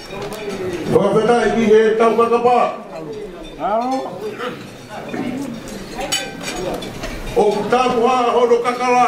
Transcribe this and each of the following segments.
Whakawhetai ki he tau kakapa. O tāku ha hono kakala.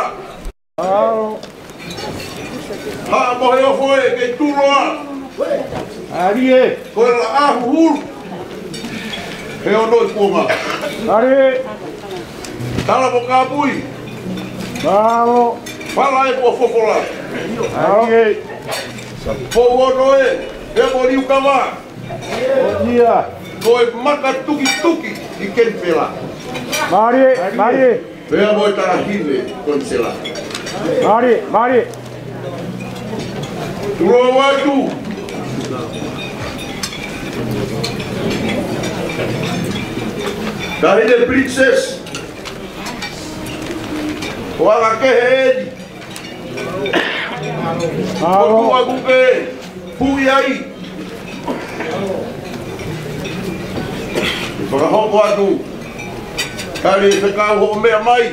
Ha mohe o hoe kei turoa. Arie. Koe la ahu hulu. He ono i kuonga. Arie. Tala mo kāpui. Bravo. Pala e kua fofola. Arie. Po ono e. He mo liu kawa. Ia. Koe maka tuki tuki i ken pela. Marie. Marie. Pea mo e tarahine konsela. Marie. Marie. Turoa watu. Tahine princess. Wala kehe edi. Kotua kuke. Hui ai. Whakahoko atu. Kari whekau ho mea mai.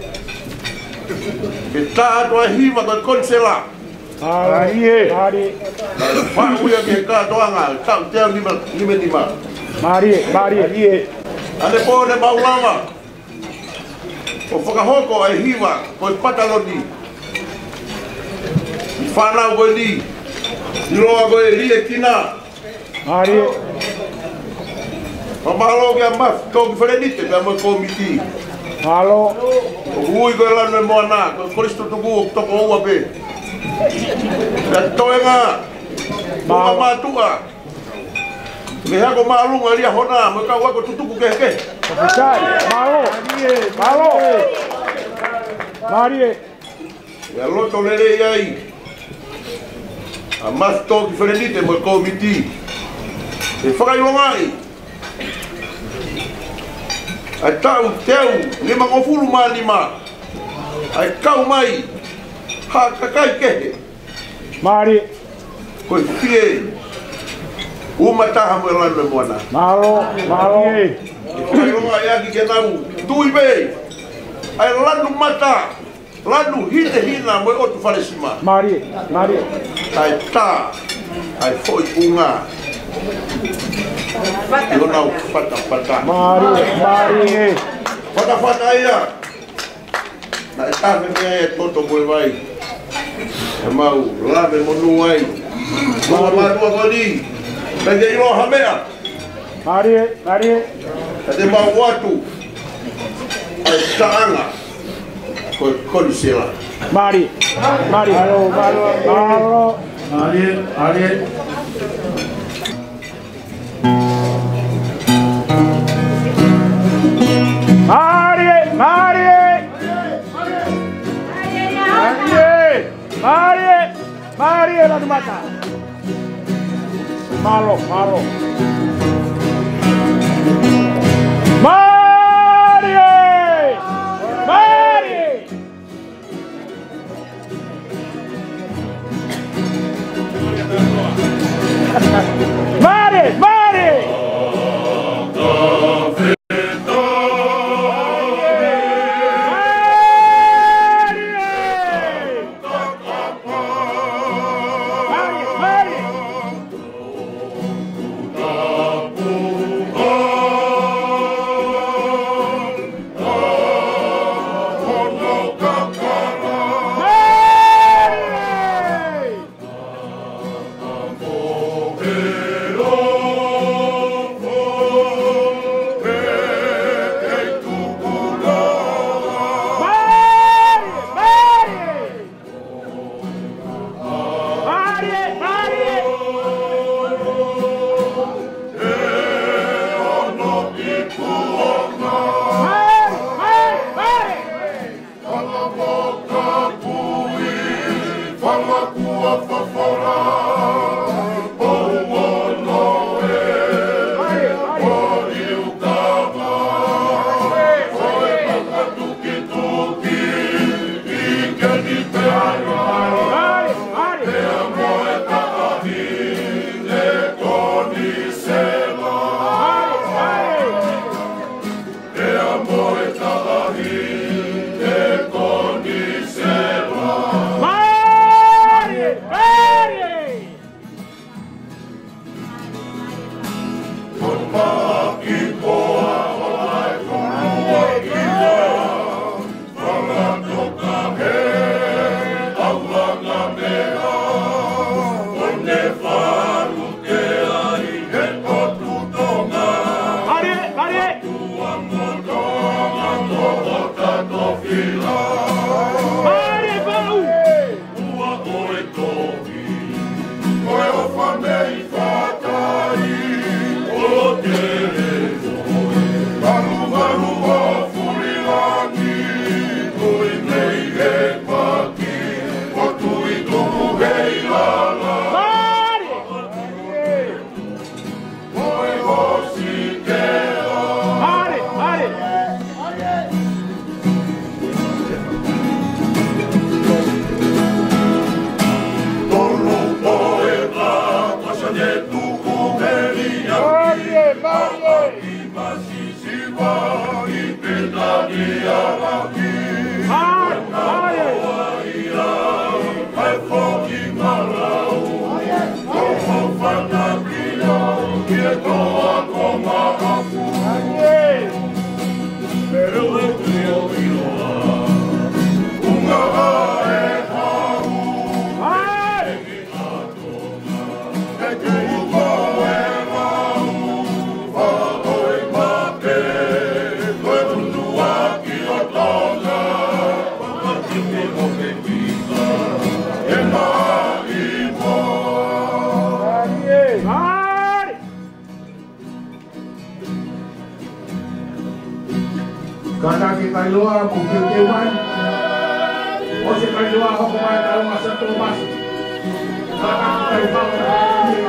Ke tā atua hima koe konsela. Arie. Marie. Whakuia ki he kātoanga. Tau teo nime tima. Marie. Marie. Arie. Ane pōne maulama. O whakahoko ai hiwa koe pataloni. I whanau koe ni. I roa koe rie kina. Marie. Pamalo kia maf tōki wharenite pia mo komiti. Halo. O hui koe lanu e moana. Koe koristo tuku o toko ua pe. Pia toenga. Mga mātua. Me hako maalunga ria hona. Mo kau wako tutuku keke. Kapitán. Malo. Malo. Marie. Ia loto lere iai. A mas toki wharenite mo komiti. E whakailongai. Ai tau teu 5 ma 5. Ai kau mai. Ha kakai kehe. Marie. Koe fie. Umataha mo lanu e moana. Malo. Marie. E whakailongai aki ke nau. Tui bei. Ai lanu mata. Lanu hine hina mo e otu wharesima. Marie. Marie. Ai tā. Ai foi unga. Eu não fata. Marie. Marie. Fata ia. Na etapa minha é toto boi vai. É mau, lave monu ai. Mau maru agora. Peguei lo hamea. Marie. Marie. Cadê mau watu? Ai taanga. Kolisela. Marie. Marie. Halo. Halo. Marie. Marie. Marie! Marie! Marie! Marie la mata. Malo. Marie! Marie! Marie! Marie! Fala tua fafora, boa. Kata kita luar bukit kewan, o si kalua ako kumain tayo sa Tomas. Kata kita luar kumain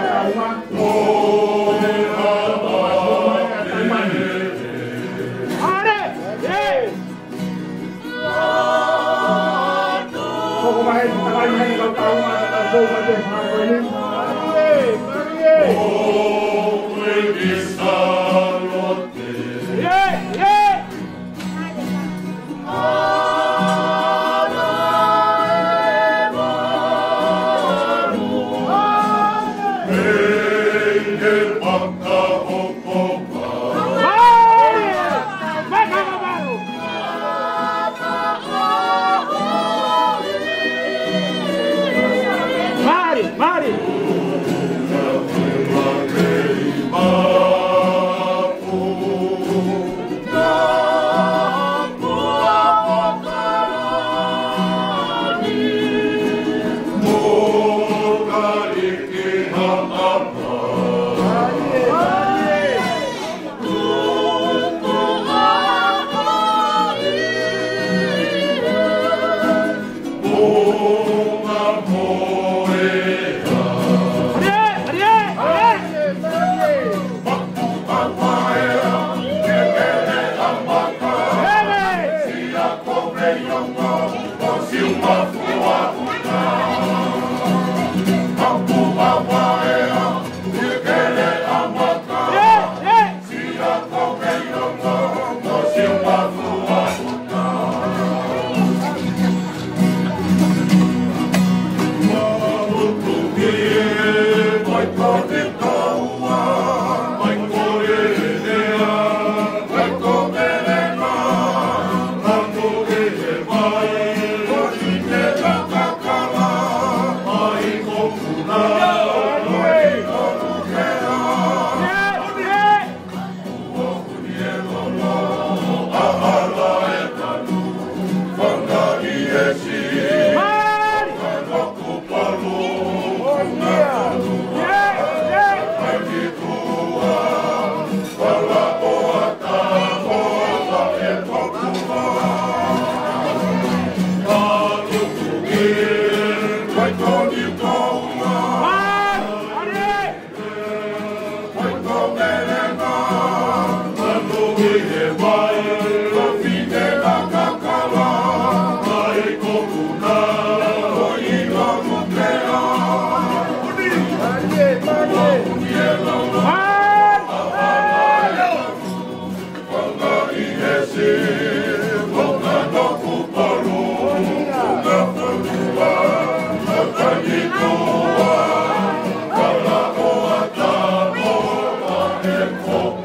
Oh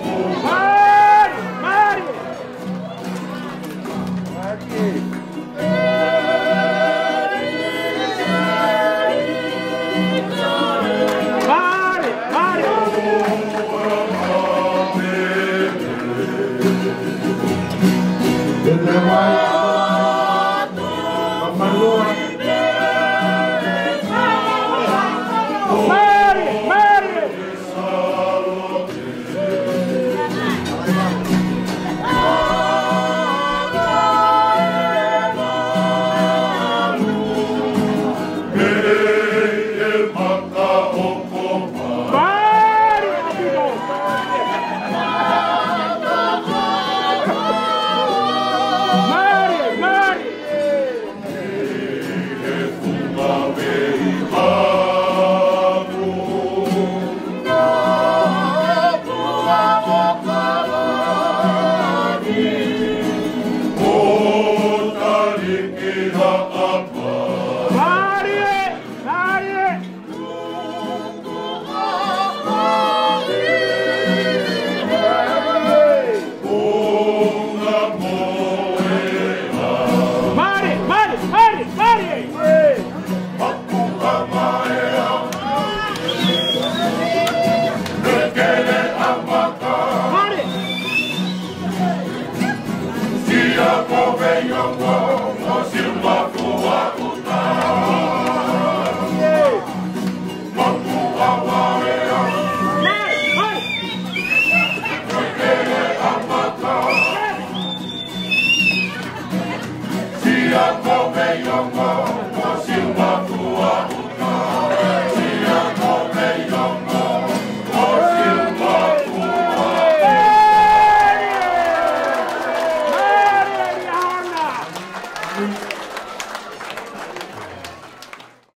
Maria,